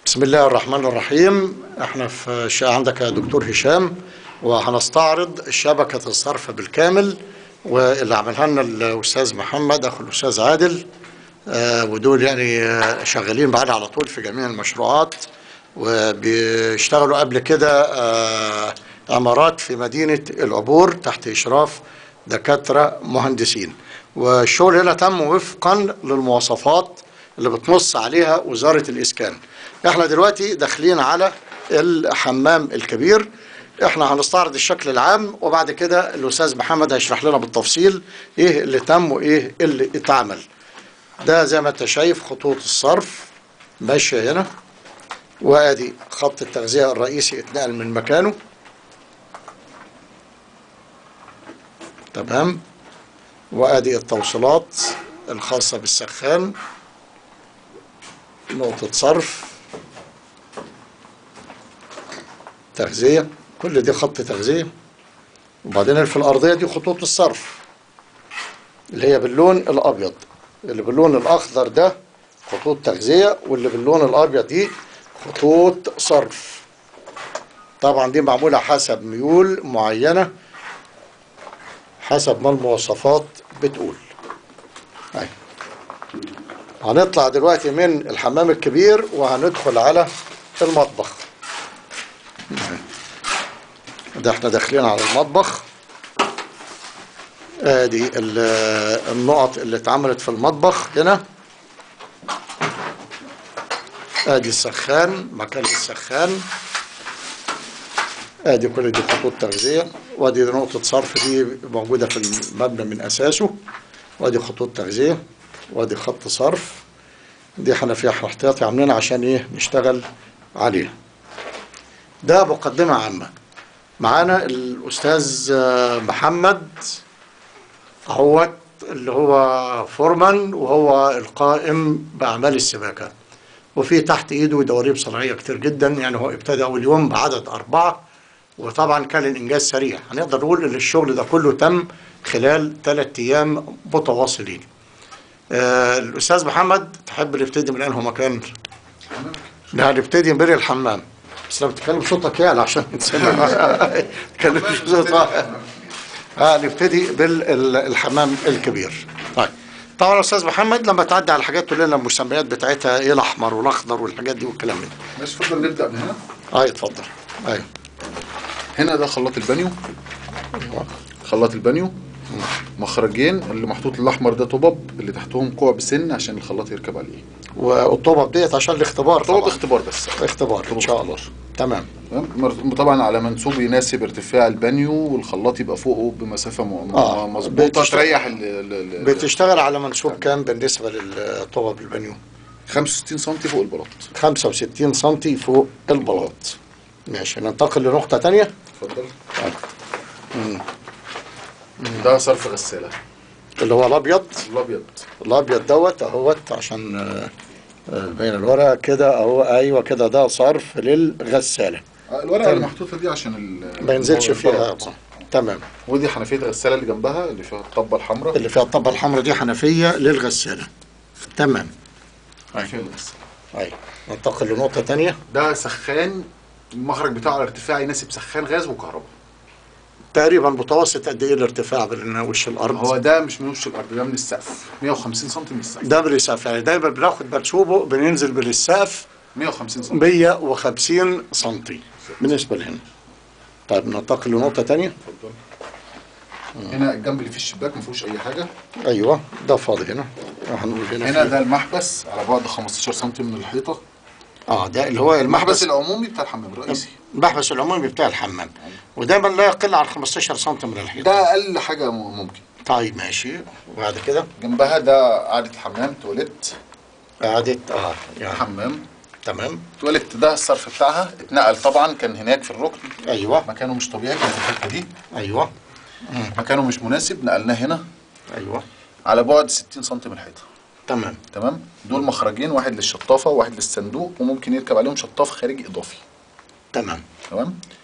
بسم الله الرحمن الرحيم. احنا في عندك يا دكتور هشام، وهنستعرض شبكة الصرف بالكامل، واللي عملها لنا الأستاذ محمد أخو الأستاذ عادل. ودول يعني شغالين معانا على طول في جميع المشروعات، وبيشتغلوا قبل كده عمارات في مدينة العبور تحت إشراف دكاترة مهندسين. والشغل هنا تم وفقا للمواصفات اللي بتنص عليها وزارة الإسكان. احنا دلوقتي داخلين على الحمام الكبير. احنا هنستعرض الشكل العام، وبعد كده الأستاذ محمد هيشرح لنا بالتفصيل ايه اللي تم وايه اللي اتعمل. ده زي ما انت شايف خطوط الصرف ماشية هنا، وادي خط التغذية الرئيسي اتنقل من مكانه. تمام. وادي التوصيلات الخاصة بالسخان، نقطة صرف، تغذية، كل دي خط تغذية. وبعدين في الأرضية دي خطوط الصرف اللي هي باللون الأبيض، اللي باللون الأخضر ده خطوط تغذية، واللي باللون الأبيض دي خطوط صرف. طبعا دي معمولة حسب ميول معينة، حسب ما المواصفات بتقول. هنطلع دلوقتي من الحمام الكبير وهندخل على المطبخ. ده احنا داخلين على المطبخ. ادي النقط اللي اتعملت في المطبخ هنا. ادي السخان، مكان السخان. ادي كل دي خطوط تغذية، وادي نقطة صرف دي موجودة في المبنى من اساسه، وادي خطوط تغذية، وادي خط صرف. دي حنفية احتياطي عاملينها عشان ايه نشتغل عليها. ده مقدمة عامة. معانا الأستاذ محمد اهوت، اللي هو فورمان وهو القائم بأعمال السباكة، وفي تحت ايده دواريب صناعية كتير جدا. يعني هو ابتدى أول يوم بعدد 4، وطبعا كان الإنجاز سريع. هنقدر نقول إن الشغل ده كله تم خلال 3 أيام متواصلين. الأستاذ محمد تحب نبتدي من أنه مكان؟ لا، نبتدي من الحمام، بس لو بتتكلم صوتك يعلى عشان نتسمع. تتكلم صوتك. نبتدي بالحمام الكبير. طيب، طبعا يا أستاذ محمد لما تعدي على الحاجات تقول لنا المسميات بتاعتها ايه، الأحمر والأخضر والحاجات دي والكلام من ده. ماشي، اتفضل نبدأ من هنا. اتفضل. ايوه. هنا ده خلاط البانيو. خلاط البانيو مخرجين، اللي محطوط الاحمر ده طبب، اللي تحتهم كوع بسن عشان الخلاط يركب عليه. والطبب ديت عشان الاختبار. طبب اختبار بس. اختبار ان شاء الله. تمام. طبعا على منسوب يناسب ارتفاع البانيو، والخلاط يبقى فوقه بمسافه مظبوطه تريح بتشتغل على منسوب كام بالنسبه للطبب البانيو؟ 65 سم فوق البلاط. 65 سم فوق البلاط. ماشي، ننتقل لنقطه ثانيه. اتفضل. ده صرف غساله اللي هو الابيض. الابيض دوت اهوت عشان بين الورقه كده اهو. ايوه كده، ده صرف للغساله. الورقه اللي محطوطه دي عشان ما ينزلش فيها. تمام. ودي حنفيه الغساله اللي جنبها اللي فيها الطبه الحمراء. اللي فيها الطبه الحمراء دي حنفيه للغساله. تمام. حنفيه للغساله. ايوه. ننتقل لنقطه ثانيه. ده سخان، المخرج بتاعه على ارتفاع يناسب سخان غاز وكهرباء. تقريبا متوسط قد ايه الارتفاع بين وش الارض؟ هو ده مش من وش الارض، ده من السقف 150 سم من السقف. ده من السقف، يعني دايما بناخد منسوبه بننزل من السقف 150 سم. 150 سم بالنسبه لهنا. طيب ننتقل لنقطه ثانيه. اتفضل. هنا الجنب اللي فيه الشباك ما فيهوش اي حاجه. ايوه، ده فاضي هنا. هنقول هنا ده المحبس على بعد 15 سم من الحيطه. ده اللي هو المحبس العمومي بتاع الحمام الرئيسي. المحبس العمومي بتاع الحمام، ودايما لا يقل عن 15 سم من الحيطه. ده اقل حاجه ممكن. طيب ماشي. وبعد كده جنبها ده قاعده الحمام، تواليت. قاعده يعني حمام. تمام. تواليت ده الصرف بتاعها اتنقل طبعا، كان هناك في الركن. ايوه. مكانه مش طبيعي، كانت الحته دي. ايوه. مكانه مش مناسب، نقلناه هنا. ايوه. على بعد 60 سم من الحيطه. تمام. دول مخرجين، واحد للشطافه وواحد للصندوق، وممكن يركب عليهم شطاف خارجي اضافي. تمام.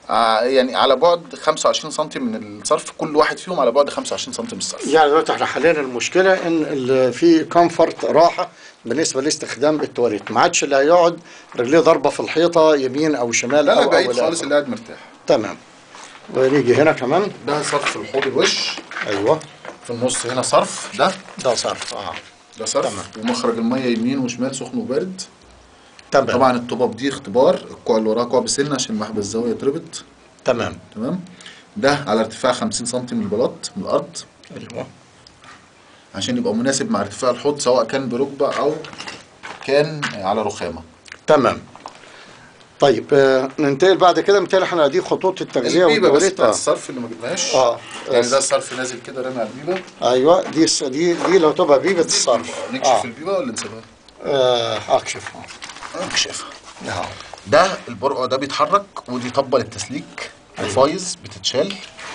يعني على بعد 25 سم من الصرف، كل واحد فيهم على بعد 25 سم من الصرف. يعني دلوقتي احنا حلينا المشكله ان في كومفورت راحه بالنسبه لاستخدام التواليت، ما عادش اللي هيقعد رجليه ضربه في الحيطه يمين او شمال لا لا، او بعيد لا خالص، اللي قاعد مرتاح. تمام. ونيجي هنا كمان. ده صرف الحوض الوش. ايوه. في النص هنا صرف. ده صرف. ده صرف. تمام. ومخرج الميه يمين وشمال سخن وبارد. تمام. طبعا الطباب دي اختبار، الكوع اللي وراها كوع بسن عشان محبس الزاويه يتربط. تمام. تمام. ده على ارتفاع 50 سم من البلاط من الارض. ايوه. عشان يبقى مناسب مع ارتفاع الحوض، سواء كان بركبه او كان على رخامه. تمام. طيب ننتقل بعد كده. مثال احنا دي خطوط التغذيه البيبه بس والتوريد. بتاعت الصرف اللي ما جبناهاش. يعني ده الصرف نازل كده رامي على البيبه. ايوه. دي لو تبقى بيبه الصرف. نكشف البيبه ولا نسيبها؟ اكشفها. نكشفها. ده البرقع ده بيتحرك، ودي طبه للتسليك. الفايز بتتشال.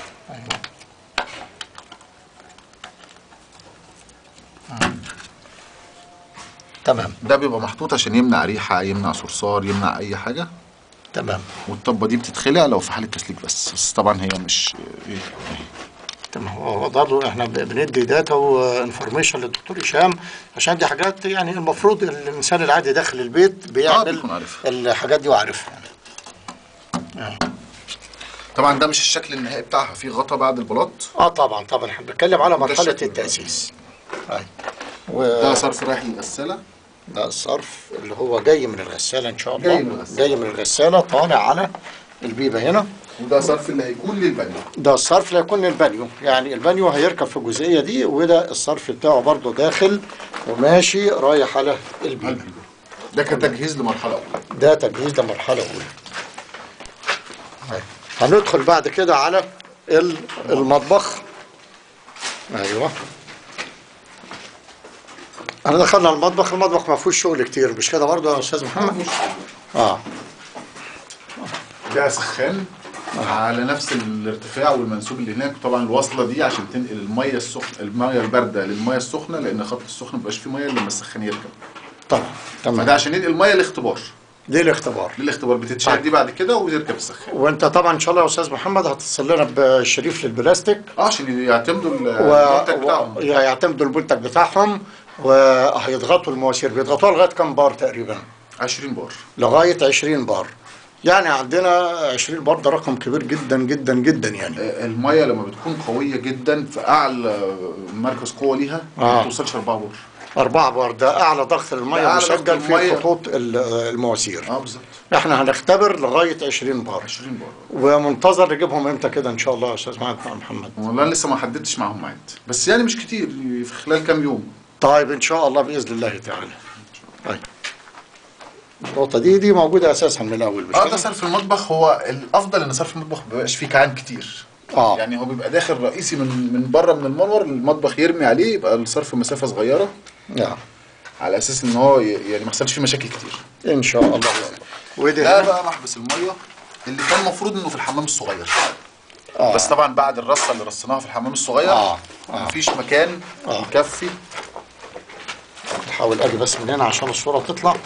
تمام. ده بيبقى محطوط عشان يمنع ريحه، يمنع صرصار، يمنع اي حاجه. تمام. والطبه دي بتتخلع لو في حاله تسليك بس طبعا هي مش تمام. هو برضه احنا بندي داتا وانفورميشن للدكتور هشام، عشان دي حاجات يعني المفروض الانسان العادي داخل البيت بيعمل الحاجات دي وعارفها. طبعا ده مش الشكل النهائي بتاعها، في غطا بعد البلاط. طبعا احنا بنتكلم على مرحله التاسيس. ده صرف رايح للغساله. ده الصرف اللي هو جاي من الغساله ان شاء الله، جاي من الغساله طالع على البيبه هنا. وده صرف اللي هيكون للبانيو. ده الصرف اللي هيكون للبانيو، يعني البانيو هيركب في الجزئيه دي، وده الصرف بتاعه برضه داخل وماشي رايح على البيبه. ده كتجهيز لمرحله اولى. ده تجهيز لمرحله اولى. هندخل بعد كده على المطبخ. ايوه. احنا دخلنا المطبخ ما فيهوش شغل كتير، مش كده برضه يا استاذ محمد؟ ده سخان على نفس الارتفاع والمنسوب اللي هناك. طبعا الوصله دي عشان تنقل الميه السخنه، الميه البارده للميه السخنه، لان خط السخن ما بيبقاش فيه ميه لما السخان يركب. طبعا. تمام. فده عشان ينقل الميه الاختبار. دي الاختبار. بتتشال دي بعد كده ويركب السخان. وانت طبعا ان شاء الله يا استاذ محمد هتتصل لنا بشريف للبلاستيك. عشان يعتمدوا المنتج بتاعهم. يعتمدوا المنتج بتاعهم، وهيضغطوا المواسير. بيضغطوها لغايه كام بار تقريبا؟ 20 بار. لغايه 20 بار. يعني عندنا 20 بار، ده رقم كبير جدا جدا جدا. يعني الميه لما بتكون قويه جدا في اعلى مركز قوه ليها ما بتوصلش 4 بار. 4 بار ده اعلى ضغط الميه مسجل في خطوط المواسير. بالظبط. احنا هنختبر لغايه 20 بار. 20 بار. ومنتظر نجيبهم امتى كده ان شاء الله يا استاذ محمد؟ والله لسه ما حددتش معاهم ميعاد، بس يعني مش كتير، في خلال كام يوم. طيب ان شاء الله باذن الله تعالى. طيب النقطه دي موجوده اساسا من الاول. مش ده صرف المطبخ. هو الافضل ان صرف المطبخ ما بيبقاش فيه كعان كتير. يعني هو بيبقى داخل رئيسي من بره من المنور، المطبخ يرمي عليه، يبقى الصرف مسافه صغيره. على اساس ان هو يعني ما يحصلش فيه مشاكل كتير ان شاء الله. ده بقى محبس الميه اللي كان المفروض انه في الحمام الصغير. بس طبعا بعد الرصه اللي رصيناها في الحمام الصغير مفيش مكان يكفي. نحاول اجي بس من هنا عشان الصوره تطلع.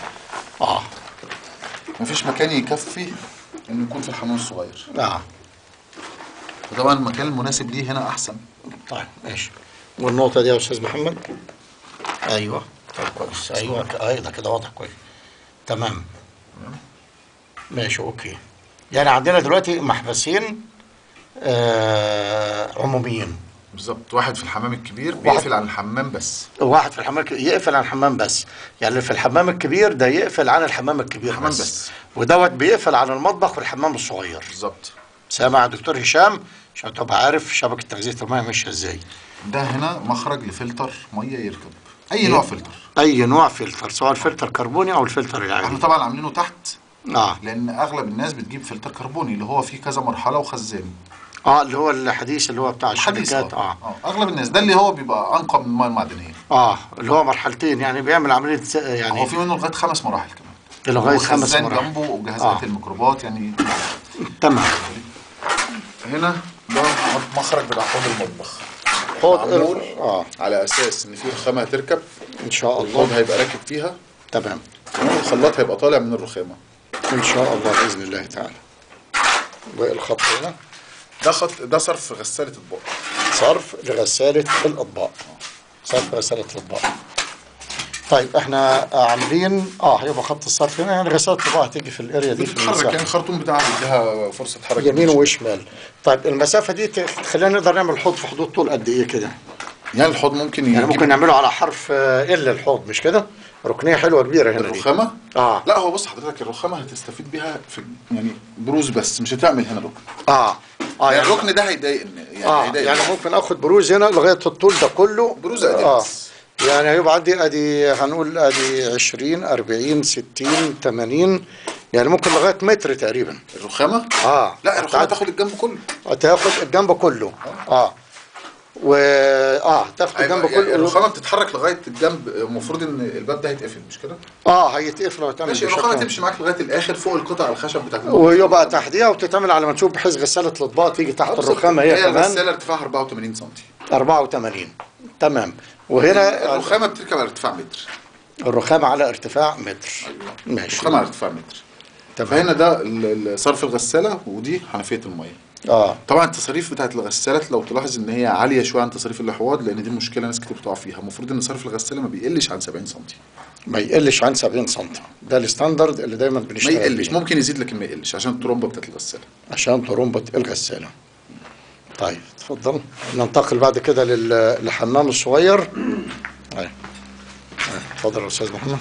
مفيش مكان يكفي انه يكون في الحمام الصغير. وطبعا المكان المناسب ليه هنا احسن. طيب ماشي. والنقطه دي يا استاذ محمد. ايوه. طيب كويس. ايوه ده كده واضح كويس. تمام. ماشي اوكي. يعني عندنا دلوقتي محبسين عموميين. بالظبط. واحد في الحمام الكبير بيقفل عن الحمام بس. واحد في الحمام يقفل عن الحمام بس. يعني في الحمام الكبير ده يقفل عن الحمام الكبير بس. ودوت بيقفل عن المطبخ والحمام الصغير. بالظبط. سامع يا دكتور هشام عشان تبقى عارف شبكه تغذيه الميه ماشيه ازاي. ده هنا مخرج لفلتر ميه يركب. اي نوع فلتر. اي نوع فلتر، سواء الفلتر كربوني او الفلتر العادي. احنا طبعا عاملينه تحت. لان اغلب الناس بتجيب فلتر كربوني اللي هو فيه كذا مرحله وخزان. اللي هو الحديث اللي هو بتاع الشركات. اغلب الناس ده اللي هو بيبقى انقى من الميه المعدنيه. اللي هو مرحلتين، يعني بيعمل عمليه يعني هو في منه لغايه 5 مراحل كمان. لغايه 5 مراحل جنبه وجهازات الميكروبات يعني. تمام. هنا ده مخرج بتاع حوض المطبخ. معمول على اساس ان في رخامه هتركب ان شاء الله. الحوض هيبقى راكب فيها. تمام. الخلاط هيبقى طالع من الرخامه ان شاء الله باذن الله تعالى. والخط هنا ده صرف غسالة اطباق. صرف لغسالة الاطباق. صرف غسالة الاطباق. طيب احنا عاملين هيبقى خط الصرف هنا، يعني غسالة الاطباق هتيجي في الاريا دي، في المساحة يعني الخرطوم بتاعها بيديها فرصة حركة يمين وشمال. طيب المسافة دي تخلينا نقدر نعمل حوض في حدود طول قد ايه كده؟ يعني الحوض ممكن يعني ممكن نعمله على حرف الحوض، مش كده؟ ركنية حلوة كبيرة هنا. الرخامة؟ لا هو بص حضرتك، الرخامة هتستفيد بيها في يعني بروز بس، مش هتعمل هنا ركن. يعني الركن ده هيضايقني يعني ممكن اخد بروز هنا لغاية الطول ده كله. بروز قد يعني هيبقى عندي ادي هنقول ادي 20 40 60 80، يعني ممكن لغايه متر تقريبا. الرخامه؟ لا الرخامه تاخد الجنب كله. تاخد الجنب كله. تاخد الجنب كله. الرخامه بتتحرك لغايه الجنب، المفروض ان الباب ده هيتقفل مش كده؟ هيتقفل وهتعمل. ماشي، الرخامه تمشي معاك لغايه الاخر فوق القطع الخشب بتاعت ويبقى تحتيها وتتعمل على منسوب بحيث غساله الاطباق تيجي تحت الرخامه هي كمان. هي الغساله ارتفاعها 84 سم. 84 تمام. وهنا الرخامه بتركب على ارتفاع متر. الرخامه على ارتفاع متر. ماشي. الرخامه على ارتفاع متر. تمام. فهنا ده صرف الغساله، ودي حنفيه الميه. طبعا التصاريف بتاعت الغسالات لو تلاحظ ان هي عاليه شويه عن تصاريف الحواض، لان دي مشكله ناس كتير بتقع فيها. المفروض ان صرف الغساله ما بيقلش عن 70 سم. ما يقلش عن 70 سم، ده الستاندرد اللي دايما بنشتغل بيه. ما يقلش، ممكن يزيد لكن ما يقلش عشان الترومبه بتاعت الغساله. عشان ترومبه الغساله. طيب اتفضل. ننتقل بعد كده للحمام الصغير. اتفضل يا استاذ محمد.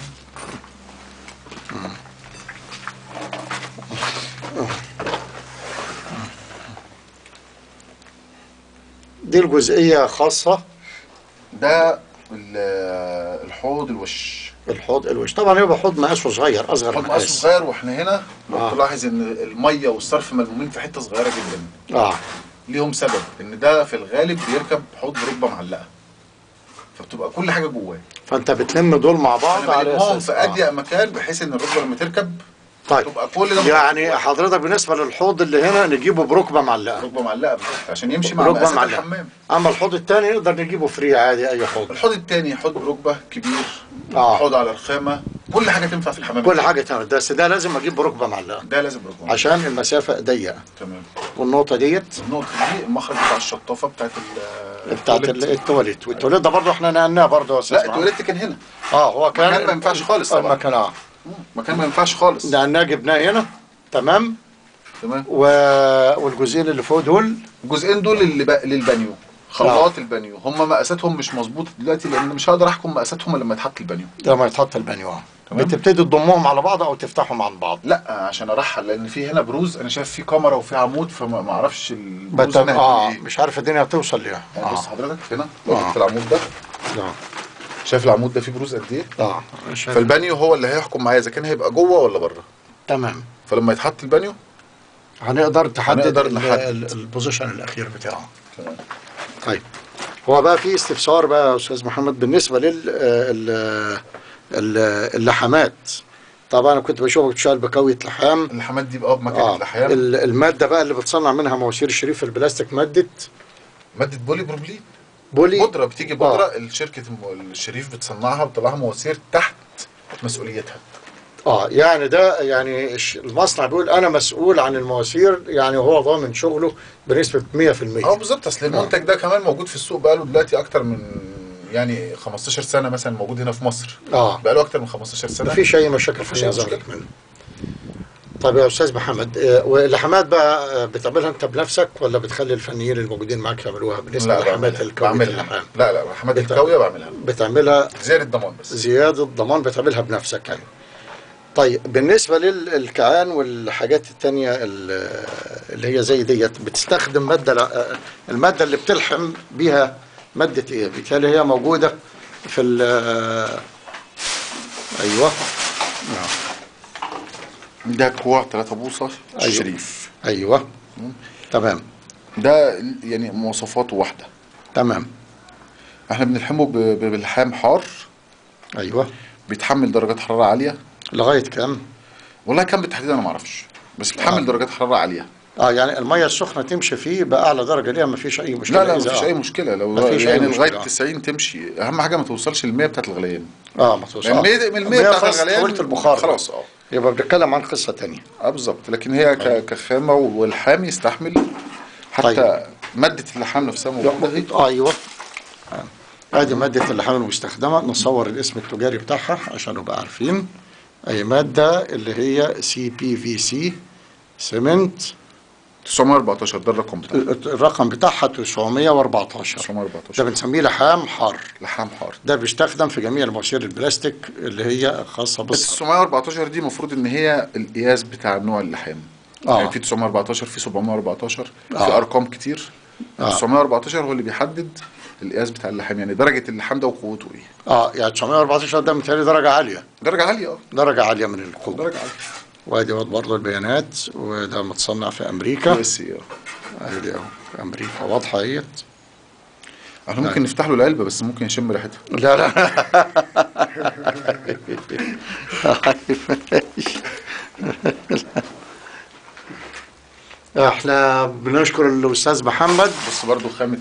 دي الجزئية خاصة. ده الحوض الوش. الحوض الوش طبعا يبقى حوض مقاسه صغير، اصغر حوض مقاسه صغير. واحنا هنا لو تلاحظ ان الميه والصرف ملمومين في حته صغيره جدا. ليهم سبب، ان ده في الغالب بيركب حوض بركبه معلقه، فبتبقى كل حاجه جواه. فانت بتلم دول مع بعض على اساس في اضيق مكان، بحيث ان الركبه لما تركب تبقى كل ده. يعني حضرتك بالنسبه للحوض اللي هنا نجيبه بركبه معلقه. ركبه معلقه عشان يمشي مع مقاسات الحمام. اما الحوض الثاني نقدر نجيبه فري عادي، اي حوض. الحوض الثاني حوض بركبه كبير، حوض على رخامه، كل حاجه تنفع في الحمام. كل حاجه تنفع، بس ده لازم اجيب بركبه معلقه. ده لازم بركبه معلقه عشان المسافه ضيقه. تمام. والنقطه دي المخرج بتاع الشطافه بتاعت التواليت. والتواليت ده برضه احنا نقلناه برضه يا استاذ. لا التواليت كان هنا. هو كان مكان ما ينفعش خالص طبعا. مكان ما ينفعش خالص. لأننا جبناه هنا. تمام. والجزئين اللي فوق دول، الجزئين دول للبانيو، خلاط البانيو. هم مقاساتهم مش مظبوطه دلوقتي، لان مش هقدر احكم مقاساتهم لما يتحط البانيو. لما يتحط البانيو بتبتدي تضمهم على بعض او تفتحهم عن بعض. لا عشان ارحل، لان في هنا بروز انا شايف في كاميرا وفي عمود، فما اعرفش البروز هنا مش عارف الدنيا هتوصل ليه. يعني بص حضرتك هنا في العمود ده. شايف العمود ده فيه بروز قد ايه؟ فالبانيو هو اللي هيحكم معايا اذا كان هيبقى جوه ولا بره. تمام. فلما يتحط البانيو هنقدر نحدد البوزيشن الاخير بتاعه. تمام. طيب هو بقى في استفسار بقى يا استاذ محمد بالنسبه اللحامات. طبعا انا كنت بشوفك بتشتغل بكويه لحام. اللحامات دي بقى بمكنه لحام. الماده بقى اللي بتصنع منها مواسير الشريف البلاستيك ماده بولي بروبلين. بودره بتيجي بودره الشركه الشريف بتصنعها وبتطلعها مواسير تحت مسؤوليتها. يعني ده يعني المصنع بيقول انا مسؤول عن المواسير، يعني هو ضامن شغله بنسبه 100%. بالظبط. اصل المنتج ده كمان موجود في السوق بقاله دلوقتي اكتر من يعني 15 سنه مثلا، موجود هنا في مصر. بقاله اكتر من 15 سنه. مفيش اي مشاكل في النظام. طب يا استاذ محمد، واللحامات بقى بتعملها انت بنفسك ولا بتخلي الفنيين الموجودين معاك يعملوها بالنسبه للحامات الكاويه؟ اللحام لا لحامات الكاويه بعملها زياده ضمان بس. زياده ضمان بتعملها بنفسك يعني. طيب بالنسبه للكعان والحاجات الثانيه اللي هي زي ديت، بتستخدم الماده اللي بتلحم بيها ماده ايه؟ بالتالي هي موجوده في ايوه ده كوع 3 بوصه الشريف. ايوه تمام. ده يعني مواصفاته واحده. تمام. احنا بنلحمه باللحام حار. ايوه. بيتحمل درجات حراره عاليه. لغايه كام؟ والله كام بالتحديد انا ما اعرفش، بس بيتحمل درجات حراره عاليه. يعني الميه السخنه تمشي فيه باعلى درجه ليها، ما فيش اي مشكله. لا مفيش اي مشكله، لو يعني لغايه 90 تمشي. اهم حاجه ما توصلش ل 100 بتاعت الغليان. ما توصلش. من 100 بتاعت الغليان البخار خلاص. يبقى بنتكلم عن قصه ثانيه. بالظبط، لكن هي كخامه واللحام يستحمل حتى. طيب. ماده اللحام نفسها موجوده. ايوه، ادي ماده اللحام المستخدمه، نصور الاسم التجاري بتاعها عشان نبقى عارفين. اي ماده اللي هي CPVC سيمنت 914، ده الرقم بتاعها. الرقم بتاعها 914. ده بنسميه لحام حار. لحام حار ده بيستخدم في جميع المواسير البلاستيك اللي هي خاصه بالصرف. 914 دي المفروض ان هي القياس بتاع نوع اللحام. يعني في 914، في 714، في ارقام كتير. 914 هو اللي بيحدد القياس بتاع اللحام، يعني درجه اللحام ده وقوته ايه. يعني 914 ده مثالي درجه عاليه. درجه عاليه درجه عاليه من القوه. درجه عاليه. وادي برضه البيانات، وده متصنع في امريكا. بس ادي اهو في امريكا واضحه اهيت. احنا ممكن نفتح له العلبه بس ممكن يشم ريحتها. لا احنا بنشكر الاستاذ محمد. بس برضو خامه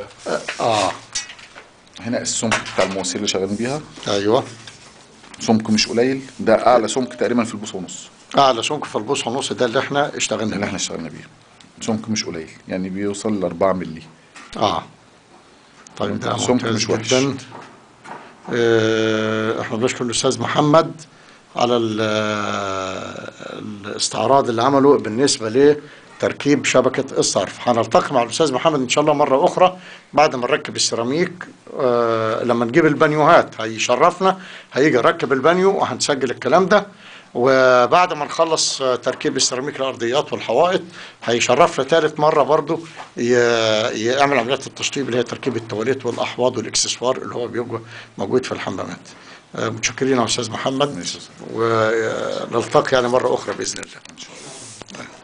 هنا السمك بتاع المواسير اللي شغالين بيها. ايوه، سمك مش قليل، ده اعلى سمك تقريبا في البوصه ونص. اعلى سمك في البوصه ونص ده اللي احنا اشتغلنا بيه. سمك مش قليل، يعني بيوصل ل 4 مللي. طيب ده سمك مش وحش جدا. احنا بنشكر الاستاذ محمد على الاستعراض اللي عمله بالنسبه لتركيب شبكه الصرف. هنلتقي مع الاستاذ محمد ان شاء الله مره اخرى بعد ما نركب السيراميك. لما نجيب البانيوهات هيشرفنا، هيجي نركب البانيو وهنسجل الكلام ده. وبعد ما نخلص تركيب السيراميك الارضيات والحوائط هيشرفنا ثالث مره برضو يعمل عمليات التشطيب اللي هي تركيب التواليت والاحواض والاكسسوار اللي هو بيبقى موجود في الحمامات. متشكرين يا استاذ محمد، ونلتقي يعني مره اخرى باذن الله.